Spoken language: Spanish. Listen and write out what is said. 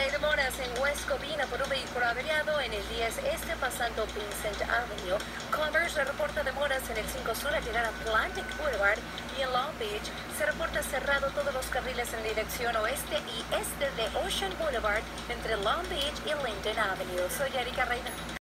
Hay demoras en West Covina por un vehículo averiado en el 10 este pasando Vincent Avenue. Commerce reporta demoras en el 5 sur al llegar a Atlantic Boulevard y en Long Beach se reporta cerrado todos los carriles en dirección oeste y este de Ocean Boulevard entre Long Beach y Linden Avenue. Soy Erika Reina.